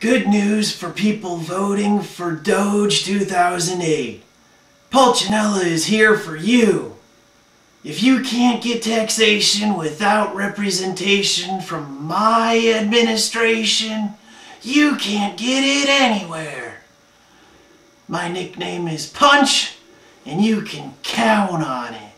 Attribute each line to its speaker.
Speaker 1: Good news for people voting for Doge 2008. Pulcinella is here for you. If you can't get taxation without representation from my administration, you can't get it anywhere. My nickname is Punch, and you can count on it.